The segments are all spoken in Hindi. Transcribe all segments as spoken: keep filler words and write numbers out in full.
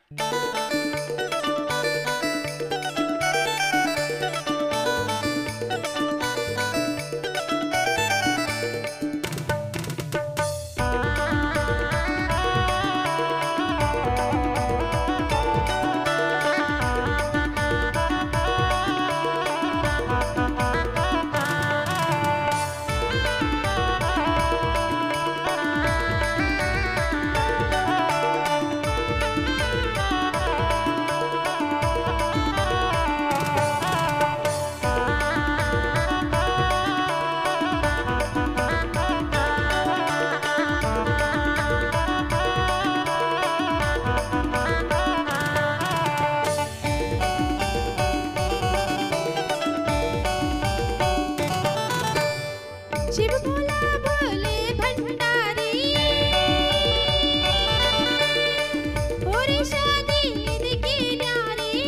शिव भोला भोले भंडारी पूरी शादी की न्यारी।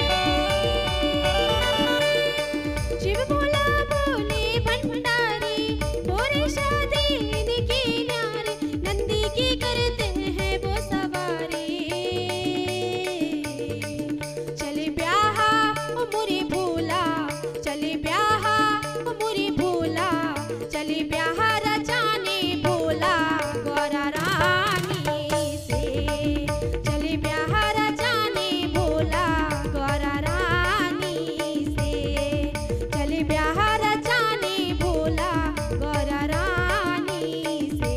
शिव भोला भोले भंडारी पूरी शादी की न्यारी। नंदी की करते हैं वो सवारी। चले ब्याहा ओ मुरी भोला, चले ब्याहा ओ मुरी भोला, चली ब्याह रचाने भोला गौरा रानी से। चली ब्याह रचाने भोला गौरा रानी से। चली ब्याह रचाने भोला गौरा रानी से।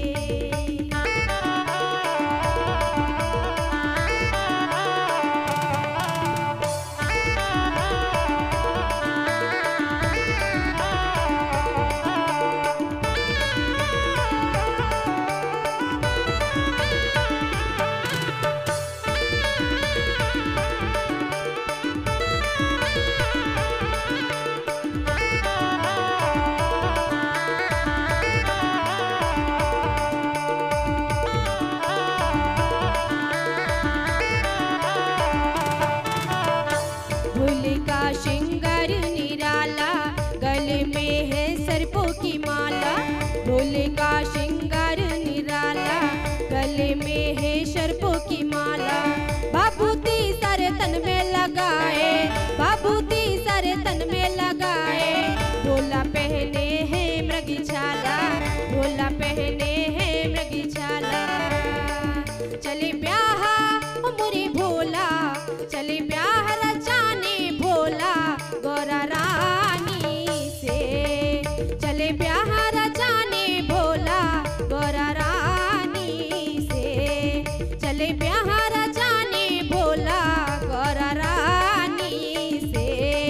भोले का श्रृंगार निराला, गले में है सर्पों की माला। भोले का श्रृंगार निराला, गले में है सर्पों की माला। बाबूती सारे तन में लगाए, बाबूती सारे तन में लगाए। भोला पहने है मृग छाला, भोला पहने है मृग छाला। चले ब्याह ओ मुरी भोला, चले ब्याह रचाने भोला गौरा रानी से। चले ब्याह रचाने भोला गौरा रानी से। चले ब्याह रचाने भोला गौरा रानी से।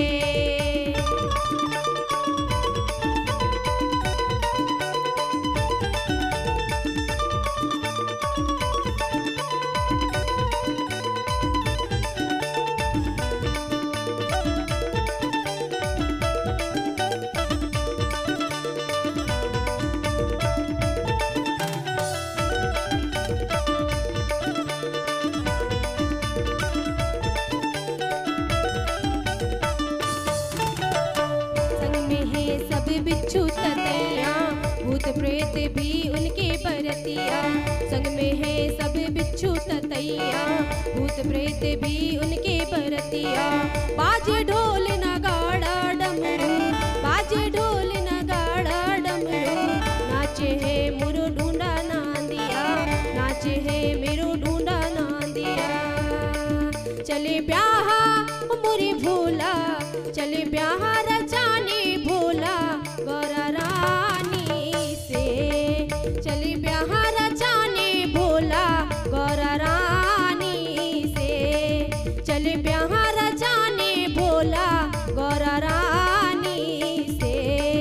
बिच्छू ततैया, भूत प्रेत भी उनके बरतिया। संग में है सब बिच्छू ततैया, भूत प्रेत भी उनके बरतिया। बाजे ढोल नगाड़ा डमरू, बाजे ढोल नगाड़ा डमरू। नाचे है मुरु ढूंढा नांदिया, नाचे है मेरो ढूंढा नांदिया। चले ब्याह मुरी भोला, चले ब्याह रचाने भोला गौरा रानी से। चले ब्याह रचाने भोला गौरा रानी से। चले ब्याह रचाने भोला गौरा रानी से।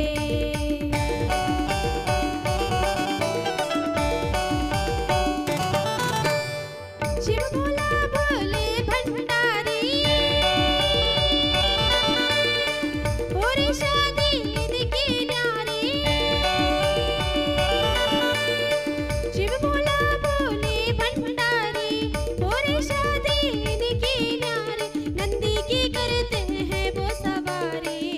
शिव भोला भोले भंडारी पूरी शादी की न्यारी। शिव भोला भोले भंडारी पूरी शादी की न्यारी। नंदी की करते हैं वो सवारी।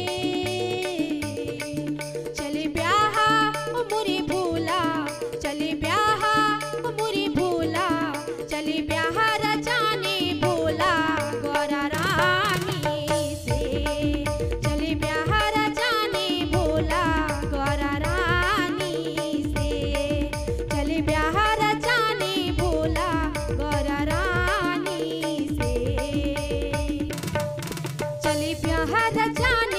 चले ब्याह ओ मुरी भोला, चले ब्याह ओ मुरी भोला, चले ब्याह रचा हर जान